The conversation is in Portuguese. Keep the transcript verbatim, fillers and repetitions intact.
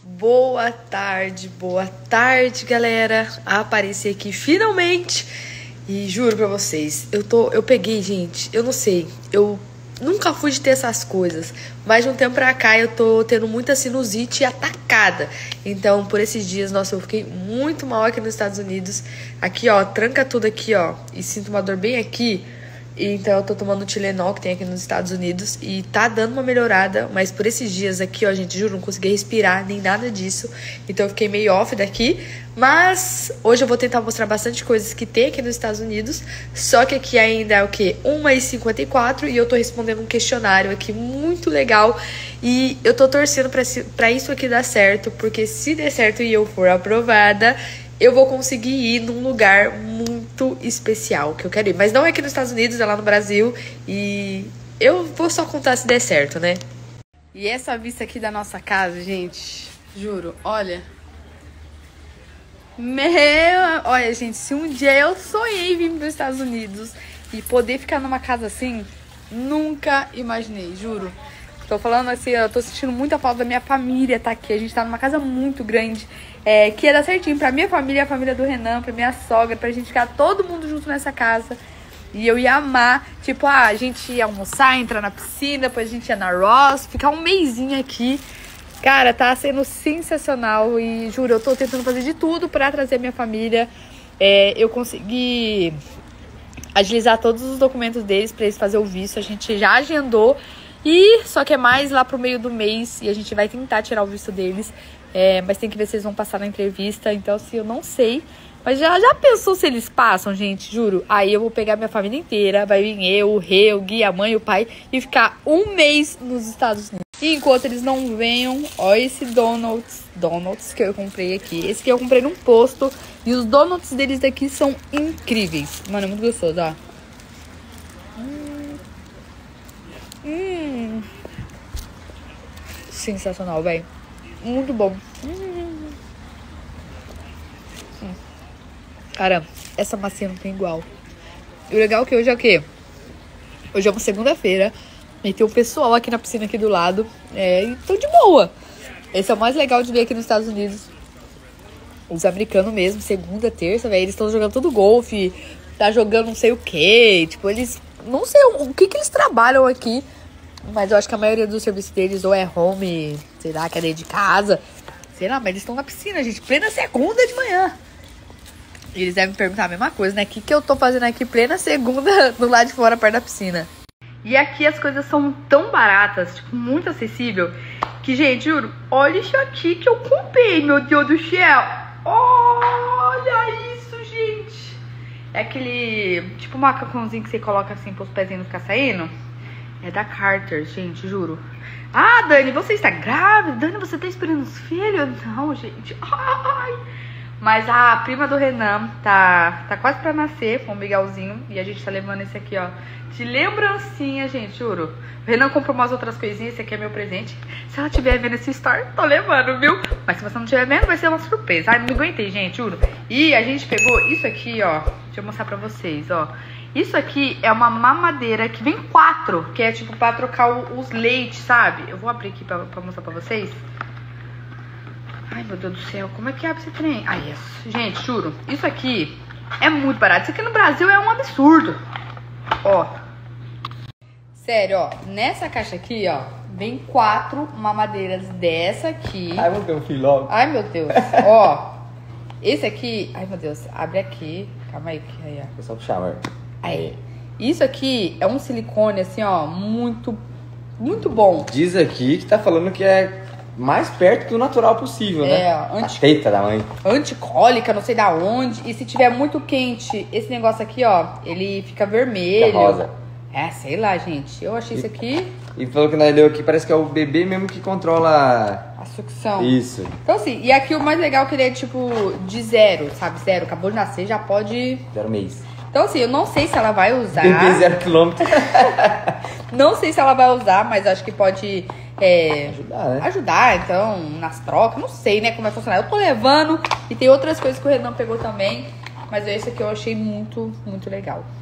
Boa tarde, boa tarde, galera. Apareci aqui finalmente. E juro pra vocês, eu tô, eu peguei, gente, eu não sei, eu nunca fui de ter essas coisas, mas de um tempo pra cá eu tô tendo muita sinusite atacada. Então, por esses dias, nossa, eu fiquei muito mal aqui nos Estados Unidos. Aqui, ó, tranca tudo aqui, ó, e sinto uma dor bem aqui. Então eu tô tomando o Tylenol que tem aqui nos Estados Unidos e tá dando uma melhorada, mas por esses dias aqui, ó, gente, juro, não consegui respirar nem nada disso. Então eu fiquei meio off daqui, mas hoje eu vou tentar mostrar bastante coisas que tem aqui nos Estados Unidos. Só que aqui ainda é o quê? uma e cinquenta e quatro e eu tô respondendo um questionário aqui muito legal. E eu tô torcendo pra, pra isso aqui dar certo, porque se der certo e eu for aprovada, eu vou conseguir ir num lugar muito especial que eu quero ir. Mas não é aqui nos Estados Unidos, é lá no Brasil. E eu vou só contar se der certo, né? E essa vista aqui da nossa casa, gente, juro, olha. Meu... Olha, gente, se um dia eu sonhei vir para os Estados Unidos e poder ficar numa casa assim, nunca imaginei, juro. Tô falando assim, eu tô sentindo muita falta da minha família tá aqui. A gente tá numa casa muito grande, é, que ia dar certinho pra minha família, a família do Renan, pra minha sogra, pra gente ficar todo mundo junto nessa casa. E eu ia amar, tipo, ah, a gente ia almoçar, entrar na piscina, depois a gente ia na Ross, ficar um mesinho aqui. Cara, tá sendo sensacional e juro, eu tô tentando fazer de tudo pra trazer minha família. É, eu consegui agilizar todos os documentos deles pra eles fazerem o visto, a gente já agendou. E só que é mais lá pro meio do mês e a gente vai tentar tirar o visto deles. É, mas tem que ver se eles vão passar na entrevista. Então, assim, eu não sei. Mas já, já pensou se eles passam, gente? Juro. Aí eu vou pegar minha família inteira. Vai vir eu, o Rê, o Gui, a mãe, o pai. E ficar um mês nos Estados Unidos. E enquanto eles não venham, ó esse Donuts. Donuts que eu comprei aqui. Esse que eu comprei num posto. E os donuts deles daqui são incríveis. Mano, é muito gostoso, ó. Hum. Sensacional, velho. Muito bom. Hum. Hum. Cara, essa massinha não tem igual. E o legal é que hoje é o quê? Hoje é uma segunda-feira. E tem um pessoal aqui na piscina aqui do lado. É, e tô de boa. Esse é o mais legal de ver aqui nos Estados Unidos. Os americanos mesmo, segunda, terça, velho. Eles estão jogando todo golfe. Tá jogando não sei o quê. Tipo, eles... Não sei o que que eles trabalham aqui. Mas eu acho que a maioria dos serviços deles ou é home, sei lá, que é dentro de casa. Sei lá, mas eles estão na piscina, gente, plena segunda de manhã. E eles devem perguntar a mesma coisa, né? O que, que eu tô fazendo aqui plena segunda do lado de fora, perto da piscina? E aqui as coisas são tão baratas, tipo, muito acessível, que, gente, juro, olha isso aqui que eu comprei, meu Deus do céu. Olha isso, gente. É aquele, tipo, macacãozinho que você coloca assim pros pezinhos não ficar saindo. É da Carter, gente, juro. Ah, Dani, você está grávida? Dani, você tá esperando os filhos? Não, gente. Ai. Mas a prima do Renan tá, tá quase pra nascer com um Miguelzinho. E a gente tá levando esse aqui, ó, de lembrancinha, gente, juro. O Renan comprou umas outras coisinhas. Esse aqui é meu presente. Se ela estiver vendo esse story, tô levando, viu? Mas se você não estiver vendo, vai ser uma surpresa. Ai, não me aguentei, gente, juro. E a gente pegou isso aqui, ó. Deixa eu mostrar pra vocês, ó. Isso aqui é uma mamadeira que vem quatro, que é tipo pra trocar o, os leites, sabe? Eu vou abrir aqui pra, pra mostrar pra vocês. Ai, meu Deus do céu, como é que abre esse trem? Ai, isso. Gente, juro, isso aqui é muito barato. Isso aqui no Brasil é um absurdo. Ó. Sério, ó, nessa caixa aqui, ó, vem quatro mamadeiras dessa aqui. Ai, vou ter um filho logo. Ai, meu Deus. Ó, esse aqui, ai, meu Deus, abre aqui. Calma aí, que aí, ó. É só puxar, amor. Aí. Isso aqui é um silicone, assim, ó, muito, muito bom. Diz aqui que tá falando que é mais perto do natural possível, né? É, anti... A teta da mãe. Anticólica, não sei da onde. E se tiver muito quente, esse negócio aqui, ó, ele fica vermelho. Fica rosa. É, sei lá, gente. Eu achei e, isso aqui... E falou que nós leu aqui, parece que é o bebê mesmo que controla... A sucção. Isso. Então, assim, e aqui o mais legal é que ele é, tipo, de zero, sabe? Zero. Acabou de nascer, já pode... Zero mês. Então, assim, eu não sei se ela vai usar. Bebê zero quilômetro. Não sei se ela vai usar, mas acho que pode é, ajudar, né? Ajudar, então, nas trocas. Não sei, né, como vai funcionar. Eu tô levando e tem outras coisas que o Renan pegou também. Mas esse aqui eu achei muito, muito legal.